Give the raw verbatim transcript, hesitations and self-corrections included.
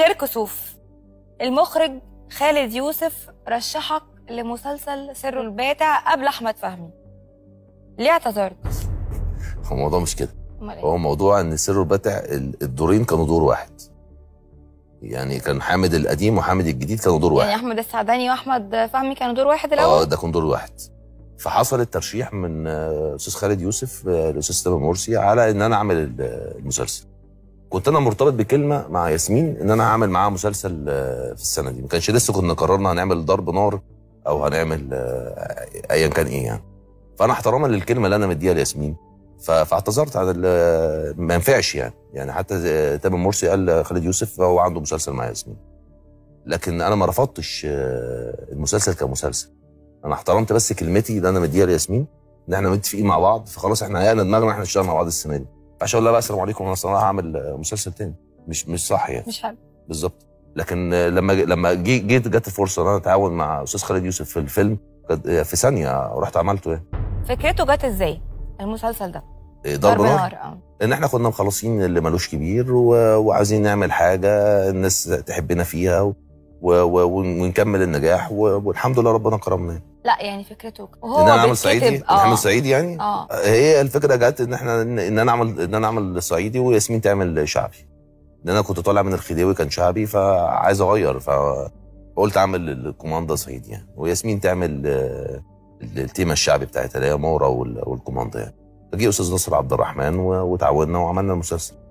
غير كسوف. المخرج خالد يوسف رشحك لمسلسل سر الباتع قبل احمد فهمي، ليه اعتذرت؟ هو الموضوع مش كده، إيه؟ هو موضوع ان سر الباتع الدورين كانوا دور واحد، يعني كان حامد القديم وحامد الجديد كانوا دور واحد، يعني احمد السعداني واحمد فهمي كانوا دور واحد الاول؟ اه ده كان دور واحد. فحصل الترشيح من استاذ خالد يوسف الاستاذ تامر مرسي على ان انا اعمل المسلسل. كنت انا مرتبط بكلمه مع ياسمين ان انا هعمل معاها مسلسل في السنه دي، ما كانش لسه كنا قررنا هنعمل ضرب نار او هنعمل ايا كان ايه يعني. فانا احتراما للكلمه اللي انا مديها لياسمين فاعتذرت عن ما ينفعش يعني، يعني حتى تامر مرسي قال خالد يوسف هو عنده مسلسل مع ياسمين، لكن انا ما رفضتش المسلسل كمسلسل، انا احترمت بس كلمتي اللي انا مديها لياسمين ان احنا متفقين مع بعض، فخلاص احنا هيئنا دماغنا احنا نشتغل مع بعض السنه دي. عشان اقول لها بقى السلام عليكم انا اصلا هعمل مسلسل تاني، مش مش صح يعني، مش حلو بالظبط. لكن لما لما جيت جت الفرصه ان انا اتعاون مع استاذ خالد يوسف في الفيلم في ثانيه رحت عملته يعني. فكرته جت ازاي المسلسل ده؟ ضرب نار. اه ان احنا كنا مخلصين اللي ملوش كبير و... وعايزين نعمل حاجه الناس تحبنا فيها و... و... ونكمل النجاح و... والحمد لله ربنا كرمنا. لا يعني فكرته وهو ان انا اعمل صعيدي اه نعمل صعيدي يعني اه هي الفكره جت ان احنا ان انا اعمل ان انا اعمل صعيدي وياسمين تعمل شعبي، ان انا كنت طالع من الخديوي كان شعبي فعايز اغير، فقلت اعمل الكوماندا صعيدي يعني، وياسمين تعمل التيمه الشعبي بتاعتها اللي هي مورا والكوماندا يعني. فجي استاذ نصر عبد الرحمن وتعاوننا وعملنا المسلسل.